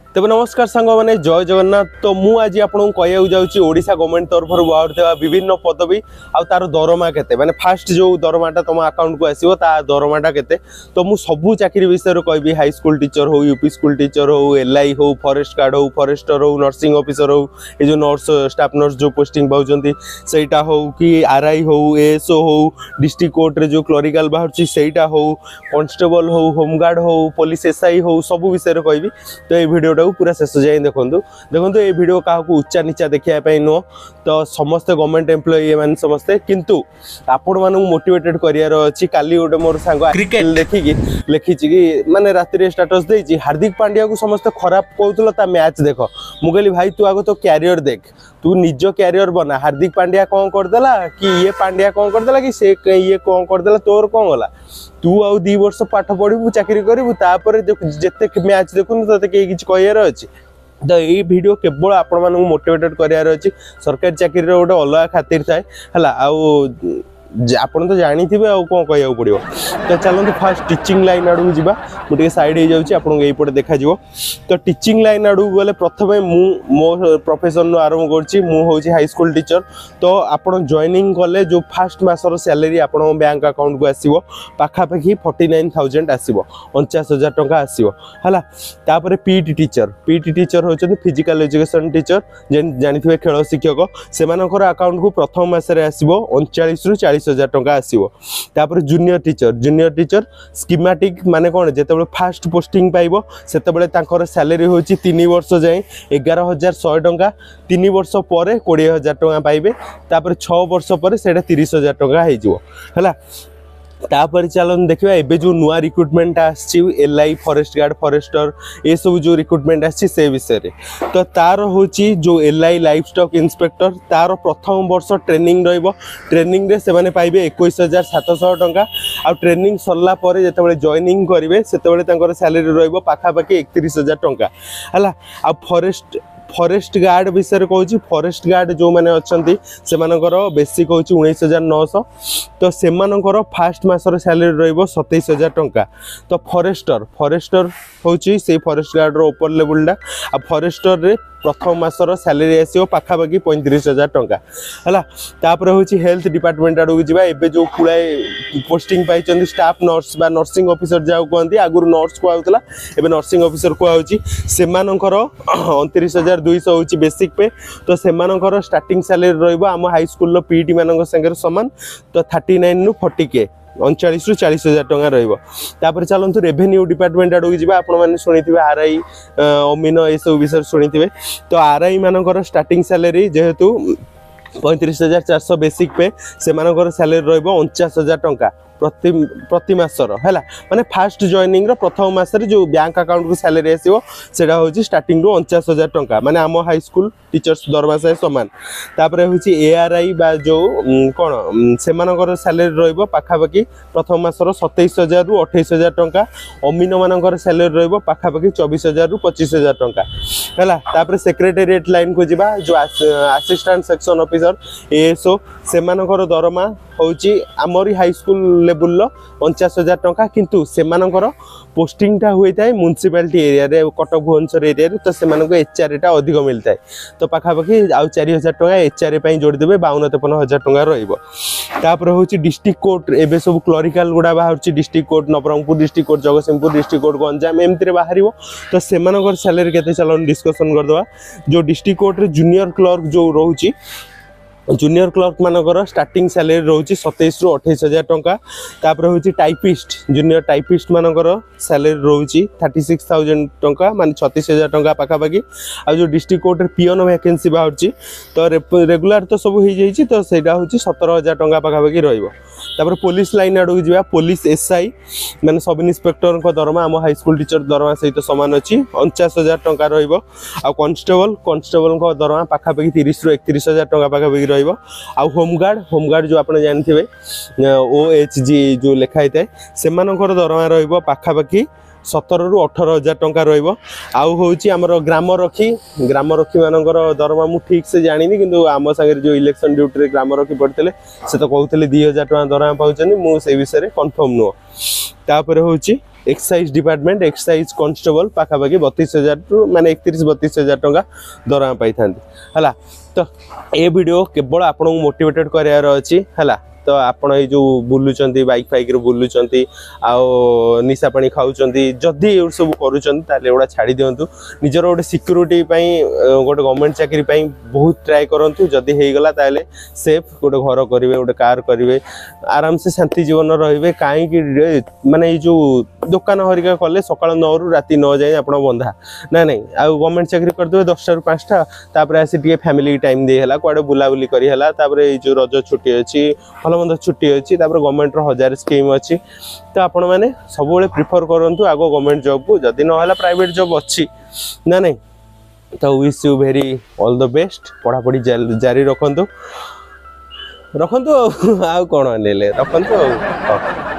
तेज नमस्कार सांग मैंने जय जगन्नाथ। तो मु आज आपको कहूँ जाऊँगी ओडिशा गवर्नमेंट तरफ बाहर विभिन्न पदवी आ तार दरमा केते माने फास्ट जो दरमाटा तुम अकाउंट को आसो दरमाटा केते। तो मु सबू चाकरी विषय कहबी हाई स्कूल टीचर हो, यूपी स्कूल टीचर हो, एलआई हो, फॉरेस्ट गार्ड हो, फॉरेस्टर हो, नर्सिंग ऑफिसर हो, ये जो नर्स स्टाफ नर्स जो पोस्टिंग पाँच सेटा हो कि आरआई हो, एएसओ हो, डिस्ट्रिक्ट कोर्ट रे जो क्लरिकल बाहर सेटा हो, कांस्टेबल हो, होमगार्ड हो, पुलिस एसआई हो, सब विषय कहबी। तो ये वीडियो पूरा शेष जाए देखो देखो ये वीडियो क्या उच्चा नीचा देखापी नुह। तो समस्ते गवर्नमेंट एम्प्लॉई मैंने समस्ते किंतु आपण मानू मोटिवेटेड करार अच्छी। काली गोटे मोर सांग क्रिकेट देखिकी लिखी कि माने राति स्टाटस देती हार्दिक पांड्या को समस्ते खराब कहूल मैच देख। मु कहली भाई तू आग तो क्यारियर देख, तू निज क्यारियर बना। हार्दिक पांड्या कौन करदेला कि ये पांड्या कौन करदेला कि से ये कौन करदेला, तोर कौन गला। तू आउ 2 वर्ष पाठ पढ़ू चाकरी करू तापर जिते मैच देखुन तो किसी कहार अच्छे। तो ये वीडियो केवल आपण मानू मोटिवेटेड करार अच्छी। सरकारी चाकरी गोटे अलग खातिर थाए है आपन तो जानी थे आ कौन कह पड़ो। तो चलते फास्ट टीचिंग लाइन आड़ू जावा। मुझे साइड हो जाऊँगी आपको यहीपटे देखा। तो टीचिंग लाइन आड़ू गले प्रथम मो प्रोफेशन आरंभ कर हाई स्कूल टीचर। तो आप जॉइनिंग कले जो फास्ट मासर सैलरी आप बैंक अकाउंट को आसो पाखापाखि 49,000 आसो, 49,000 टंका आसो है। तापर पीटी टीचर होती फिजिकल एजुकेशन टीचर जानी खेल शिक्षक से अकाउंट को प्रथम मासरे आसो 39 ରୁ 40,000 टंका आसो। तापर जूनियर टीचर स्कीमेटिक माने कौन जिते फास्ट पोस्टिंग पाइब से सैलरी हो 3 वर्ष जाए 11,100 टंका, 3 वर्ष पर 20,000 टंका पाइबे। तापर 6 वर्ष पर 30,000 टंका है। तापर चलन देखा एबे जो नुआ recruitment LI, forest guard, forester ये सब जो रिक्रुटमेंट आसे विषय रे। तो तार होची जो एलआई लाइफ स्टॉक इंस्पेक्टर तार प्रथम वर्ष ट्रेनिंग रहिबो। ट्रेनिंग रे से माने पाइबे 21,700 टंका। आ ट्रेनिंग सरला परे जेतेबेले जॉइनिंग करिवे सेतेबेले तांकर सैलरी रहिबो पाखापाखि 31,000 टंका हला। आ फॉरेस्ट गार्ड विषय कहूँ फॉरेस्ट गार्ड जो मैंने अच्छा से बेसिक हूँ 19,900। तो से फास्ट मासर सैलरी रहिबो 27,000 टंका। तो फॉरेस्टर हूँ से फॉरेस्ट गार्ड ऊपर लेवलटा। आ फॉरेस्टर रे प्रथम मासर सैलरी आसो पाखापाखि 35,000 टंका है। तापर हूँ हेल्थ डिपार्टमेंट आड़ू जावा। एबे जो पुराए पोस्टिंग पाई स्टाफ नर्स बा नर्सिंग ऑफिसर जहाँ कहते आगुरी नर्स कहला एबे नर्सिंग ऑफिसर कहूँ से 29,200 हूँ बेसिक पे। तो से स्टार्टिंग सैलरी रहिबो आम हाई स्कूल पीटी मान संगे सामान। तो 39 ରୁ 40K 39 ରୁ 40,000 टंका रहिबो। तापर चलतु रेवेन्यू डिपार्टमेंट आड़ू जावा। आपण मैंने शुणी आरआई अमीन ये सब विषय शुणी। तो आरआई मानकर स्टार्टिंग सैलरी जेहेतु 35,400 बेसिक पे से सैलरी रहिबो 49,000 टंका प्रति मासर है। माने फास्ट जॉइनिंग प्रथम मासरे जो बैंक अकाउंट को सैलरी आसो सेटा होची स्टार्टिंग रू 49,000 टंका माने आम हाई स्कूल टीचर्स दरमा से सामान। तापर होची एआरआई बा जो कौन से सैलरी रहिबो पाखापाखि प्रथम मासर 27,000 ରୁ 28,000 टंका। अमीन मानकर सैलरी रहिबो पाखापाखि 24,000 ରୁ 25,000 टंका है। तापर सेक्रेटेरिएट लाइन को जिबा जो असिस्टेंट सेक्शन ऑफिसर एएसओ से दरमा होची आमरी हाई स्कूल लेवल 49,000 टंका। किंतु से पोस्टिंगटा होता है म्युनिसिपालिटी एरिया रे कटक भुवनेश्वर एरिया रे। तो से एचआरएटा अधिक मिलता है। तो पाखापाखि आउ 4,000 टंका एचआरए जोड़देवे 52-53,000 टंका रहिबो। तापर होची डिस्ट्रिक्ट कोर्ट एबे सब क्लरिकल गुड़ा बाहर district court Nawarangpur district court, Jagatsinghpur district court, Ganjam एमती बाहर। तो से सैलरी केते चलन डिस्कसन करदवा। जो डिस्ट्रिक्ट कोर्ट रे जूनियर क्लर्क जो रोची जूनियर क्लर्क मानकर स्टार्टिंग सैलरी रोची 27 ରୁ 28,000 टंका। तापर होची टाइपिस्ट जूनियर टाइपिस्ट मानकर सैलरी रोची 36,000 टंका माने 36,000 टंका पाखापाखि। आ जो डिस्ट्रिक्ट कोर्ट रे पियन वैकेंसी बाहर तो रेगुलर तो सब हो जाइए। तो सेटा होची 17,000 टंका पाखापाखि रहिबो। तापर पुलिस लाइन आड़ू जावा। पुलिस एसआई माने सब इन्स्पेक्टर दरमा आम हाई स्कूल टीचर दरमा सहित सामान अच्छी 49,000 टंका रहिबो। आ कांस्टेबल दरमा पाखापाखि 30 ରୁ 31,000 टंका पाखापाखि रहिबो। होमगार्ड जो आप जानते OHG जो लिखाई थाए से दरमा रहिबो पाखापाखि 17 ରୁ 18,000 टंका रहिबो। आउ होची हमर ग्राम रखी मानकर दरमा मु ठीक से जानिनी किंतु आम संगे जो इलेक्शन ड्यूटी रे ग्राम रखी पड़ते से तो कहते 2,000 टंका दरमा पाउछन मु से विषय रे कंफर्म नुह। तापर होची एक्साइज डिपार्टमेंट एक्साइज कांस्टेबल पाखापाखि 32,000 टू माने 31-32,000 टंका दरमा पाई थांती हला। तो ए वीडियो केवल आपन मोटिवेटेड करार अछि हला। तो आपण ये जो बुलुचंती बाइक फाइक रे बुलुचंती आउ निशा पानी खाउचंती जदी ए सब करूचंती ताले एडा छाड़ी दियंतु निजर गोटे सिक्यूरिटी पई गोटे गवर्नमेंट चाकरी पई बहुत ट्राई करंतु जदी हे गला ताले सेफ गोटे घर करिवे गोटे कार करिवे आराम से शांति जीवन रहिबे काहे कि माने ये जो दुकान हरिका कले सकाळ 9 रु राती 9 जाय आपण बंधा ना नहीं आ गवर्नमेंट चाकरी कर देबे 10 रु 5 टा तापर आसी टिके फैमिली टाइम दे हला कोडे बुला बुली करी हला तापर ये जो रज छुट्टी अछि भलमंद छुट्टी अच्छी गवर्नमेंट हजार स्कीम अच्छी। तो आपण मैंने सब प्रिफर करंतु आगो गवर्नमेंट जॉब को जदि न प्राइवेट जॉब अच्छी ना नहीं। तो wish you very all the best पढ़ा पढ़ी जारी रखंतु रखंतु आ कौन रखंतु।